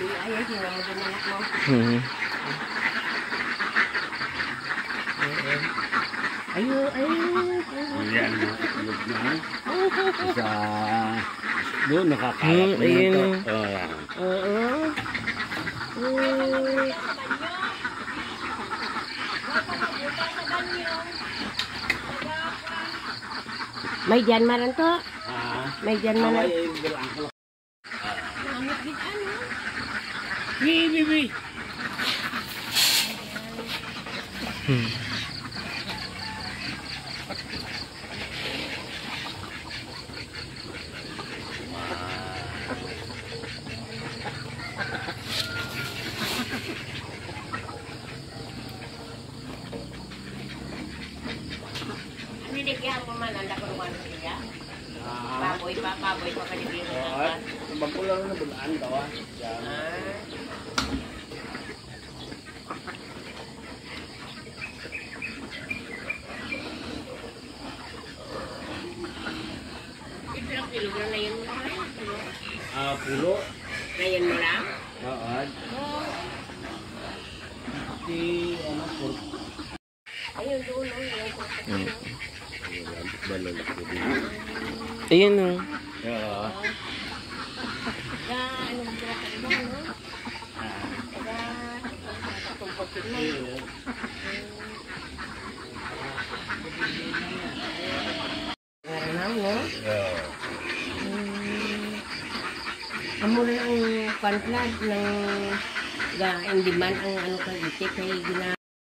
Ayos na mo din anak mo. Ayo. Yan na. Sa doon nakakalat na ito. May dyan maran to? May dyan maran. Bibi. Niligyan mo man ang lakuruan sa iya. Baboy pa kanibiro. Magkulang na bulaan daw. Ilang kilogram na yun mo lang? Pulo. Na yun mo lang? Oo. Di, ano po? Ayun, doon. Ayun o. Oo. Ano mo sila sa iba, no? Tumpagin na. Garanaw, no? Amo na ang panflag ng indiman ang ano kang itik kay gina.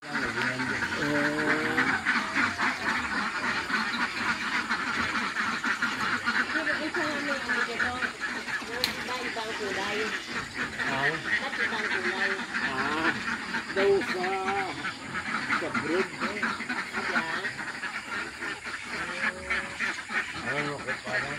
Daw sa bread. Ano ko parang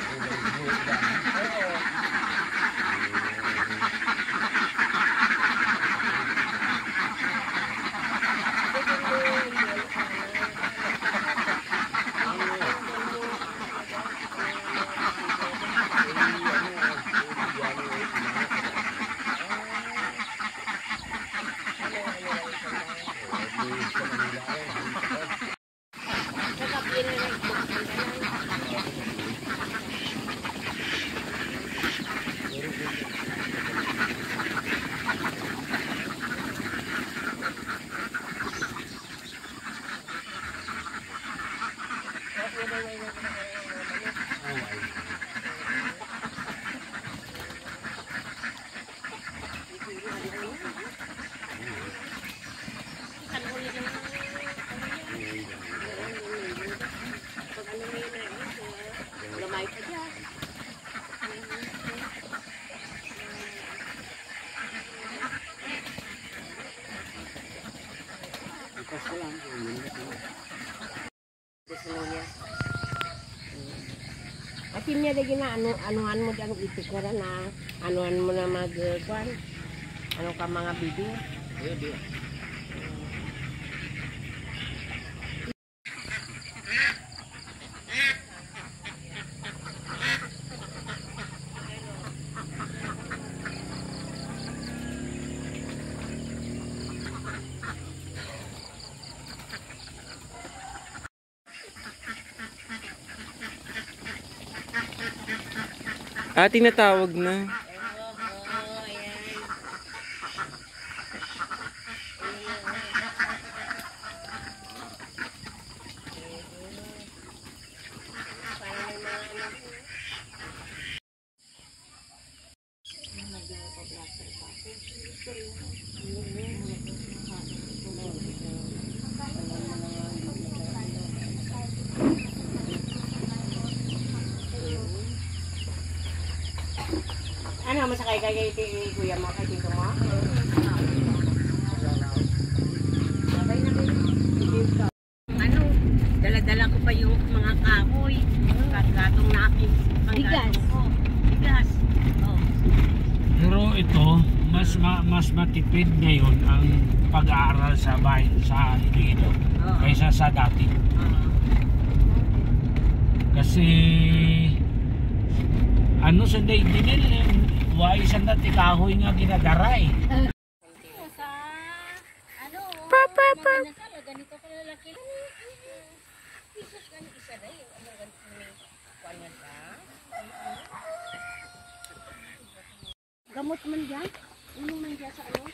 Atin niya lagi na anuhan mo dyan itik na na anuhan mo na mag-kwan ano ka mga video. Iya. Tinatawag na. Ano masakay kay kuya mo kay tito mo? Ano, dala-dala ko pa yung mga kahoy, gatong na aking bigas. Bigas. Pero ito, mas matipid ngayon ang pag-aaral sa bahay sa Iloilo kaysa sa dati. Kasi ano sa day dinil Why isang dati kahoy nga ginadaray. Sa ano, mga nasala, ganito kalalaki lang. Pisos ganito isa na yun. Ano ganito may kanya ka? Gamot man dyan? Ano man dyan sa ano?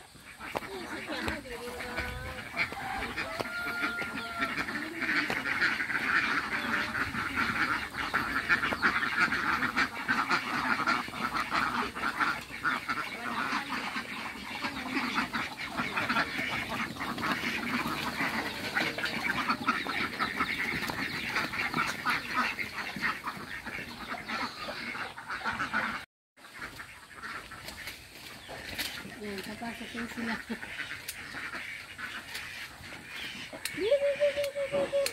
Ayan, papasok yung sila.